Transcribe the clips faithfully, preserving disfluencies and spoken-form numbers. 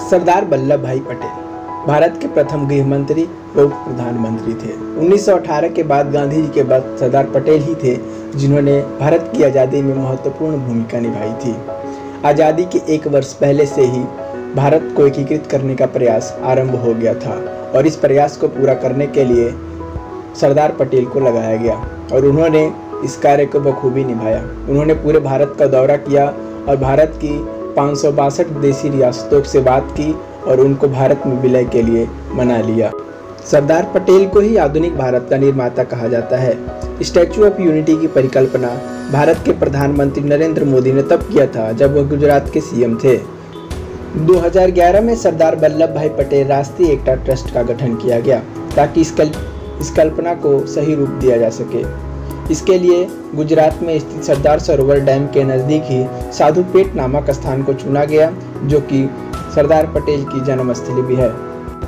सरदार वल्लभ भाई पटेल भारत के प्रथम गृह मंत्री व उप प्रधानमंत्री थे। उन्नीस सौ अठारह के बाद गांधी जी के बाद सरदार पटेल ही थे जिन्होंने भारत की आज़ादी में महत्वपूर्ण भूमिका निभाई थी। आज़ादी के एक वर्ष पहले से ही भारत को एकीकृत करने का प्रयास आरंभ हो गया था और इस प्रयास को पूरा करने के लिए सरदार पटेल को लगाया गया और उन्होंने इस कार्य को बखूबी निभाया। उन्होंने पूरे भारत का दौरा किया और भारत की पाँच सौ बासठ देशी रियासतों से बात की और उनको भारत में विलय के लिए मना लिया। सरदार पटेल को ही आधुनिक भारत का निर्माता कहा जाता है। स्टैच्यू ऑफ यूनिटी की परिकल्पना भारत के प्रधानमंत्री नरेंद्र मोदी ने तब किया था जब वह गुजरात के सीएम थे। दो हज़ार ग्यारह में सरदार वल्लभ भाई पटेल राष्ट्रीय एकता ट्रस्ट का गठन किया गया ताकि इस कल इस कल्पना को सही रूप दिया जा सके। इसके लिए गुजरात में स्थित सरदार सरोवर डैम के नज़दीक ही साधुपेट नामक स्थान को चुना गया, जो कि सरदार पटेल की जन्मस्थली भी है।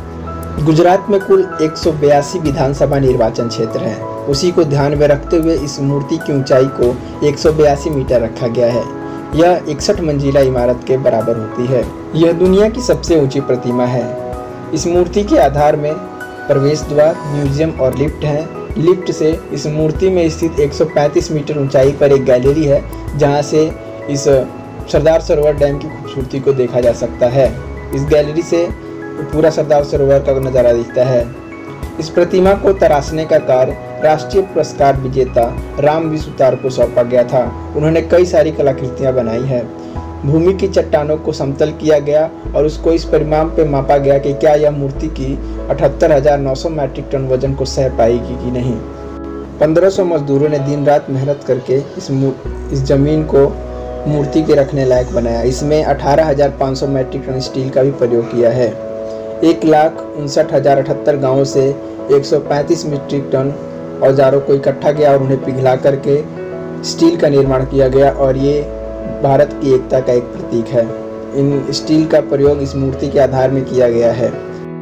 गुजरात में कुल एक सौ बयासी विधानसभा निर्वाचन क्षेत्र हैं। उसी को ध्यान में रखते हुए इस मूर्ति की ऊंचाई को एक सौ बयासी मीटर रखा गया है। यह इकसठ मंजिला इमारत के बराबर होती है। यह दुनिया की सबसे ऊंची प्रतिमा है। इस मूर्ति के आधार में प्रवेश द्वार, म्यूजियम और लिफ्ट हैं। लिफ्ट से इस मूर्ति में स्थित एक सौ पैंतीस मीटर ऊंचाई पर एक गैलरी है, जहां से इस सरदार सरोवर डैम की खूबसूरती को देखा जा सकता है। इस गैलरी से पूरा सरदार सरोवर का नज़ारा दिखता है। इस प्रतिमा को तराशने का कार्य राष्ट्रीय पुरस्कार विजेता राम विसुतार को सौंपा गया था। उन्होंने कई सारी कलाकृतियां बनाई हैं। भूमि की चट्टानों को समतल किया गया और उसको इस परिमाण पर मापा गया कि क्या यह मूर्ति की अठहत्तर हजार नौ सौ मैट्रिक टन वजन को सह पाएगी कि नहीं। पंद्रह सौ मजदूरों ने दिन रात मेहनत करके इस इस जमीन को मूर्ति के रखने लायक बनाया। इसमें अठारह हजार पाँच सौ मैट्रिक टन स्टील का भी प्रयोग किया है। एक लाख उनसठ हजार अठहत्तर गाँवों से एक सौ पैंतीस मीट्रिक टन औजारों को इकट्ठा किया और उन्हें पिघला करके स्टील का निर्माण किया गया और ये भारत की एकता का एक प्रतीक है। इन स्टील का प्रयोग इस मूर्ति के आधार में किया गया है।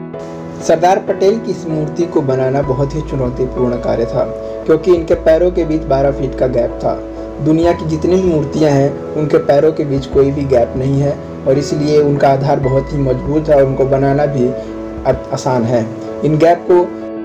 सरदार पटेल की इस मूर्ति को बनाना बहुत ही चुनौतीपूर्ण कार्य था, क्योंकि इनके पैरों के बीच बारह फीट का गैप था। दुनिया की जितनी भी मूर्तियां हैं उनके पैरों के बीच कोई भी गैप नहीं है और इसलिए उनका आधार बहुत ही मजबूत है और उनको बनाना भी आसान है। इन गैप को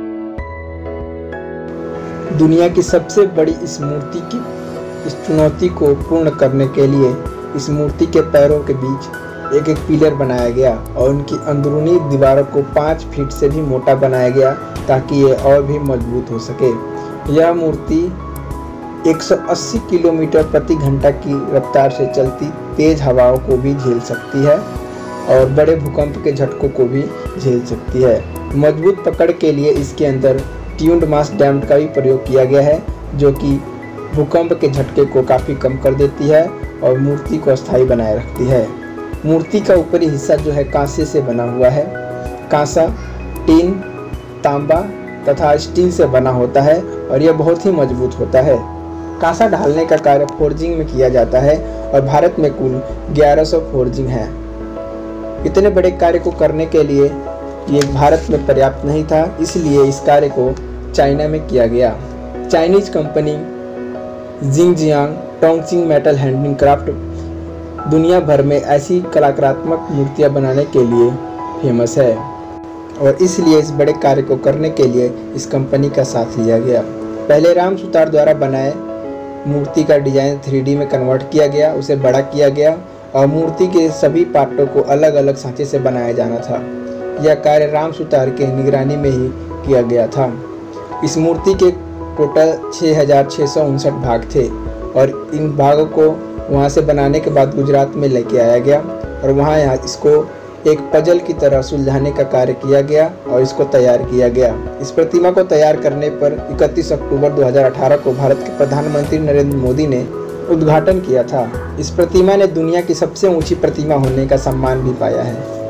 दुनिया की सबसे बड़ी इस मूर्ति की इस चुनौती को पूर्ण करने के लिए इस मूर्ति के पैरों के बीच एक एक पिलर बनाया गया और उनकी अंदरूनी दीवारों को पाँच फीट से भी मोटा बनाया गया ताकि ये और भी मजबूत हो सके। यह मूर्ति एक सौ अस्सी किलोमीटर प्रति घंटा की रफ्तार से चलती तेज हवाओं को भी झेल सकती है और बड़े भूकंप के झटकों को भी झेल सकती है। मजबूत पकड़ के लिए इसके अंदर ट्यून्ड मास डैम्ड का भी प्रयोग किया गया है, जो कि भूकंप के झटके को काफ़ी कम कर देती है और मूर्ति को अस्थायी बनाए रखती है। मूर्ति का ऊपरी हिस्सा जो है कांसे से बना हुआ है। कांसा, टीन, तांबा तथा स्टील से बना होता है और यह बहुत ही मजबूत होता है। कांसा ढालने का कार्य फोर्जिंग में किया जाता है और भारत में कुल ग्यारह सौ फोर्जिंग हैं। इतने बड़े कार्य को करने के लिए ये भारत में पर्याप्त नहीं था, इसलिए इस कार्य को चाइना में किया गया। Chinese company Jingjiang Tongxing metal handling craft दुनिया भर में ऐसी कलात्मक मूर्तियां बनाने के लिए फेमस है और इसलिए इस बड़े कार्य को करने के लिए इस कंपनी का साथ लिया गया। पहले राम सुतार द्वारा बनाए मूर्ति का डिजाइन थ्री डी में कन्वर्ट किया गया, उसे बड़ा किया गया और मूर्ति के सभी पार्टों को अलग अलग सांचे से बनाया जाना था। यह कार्य राम सुतार के निगरानी में ही किया गया था। इस मूर्ति के टोटल छः हजार छः सौ उनसठ भाग थे और इन भागों को वहाँ से बनाने के बाद गुजरात में लेके आया गया और वहाँ यहाँ इसको एक पजल की तरह सुलझाने का कार्य किया गया और इसको तैयार किया गया। इस प्रतिमा को तैयार करने पर इकतीस अक्टूबर दो हज़ार अठारह को भारत के प्रधानमंत्री नरेंद्र मोदी ने उद्घाटन किया था। इस प्रतिमा ने दुनिया की सबसे ऊंची प्रतिमा होने का सम्मान भी पाया है।